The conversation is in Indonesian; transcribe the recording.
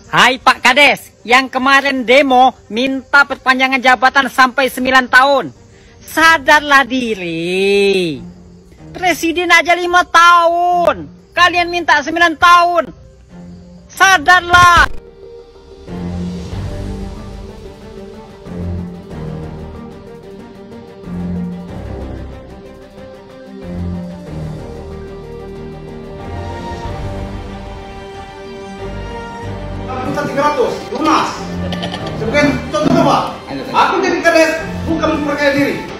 Hai Pak Kades, yang kemarin demo minta perpanjangan jabatan sampai 9 tahun. Sadarlah diri. Presiden aja 5 tahun. Kalian minta 9 tahun. Sadarlah. Minta 300 lunas. Sebagai contoh apa? Aku jadi kades bukan memperkaya diri.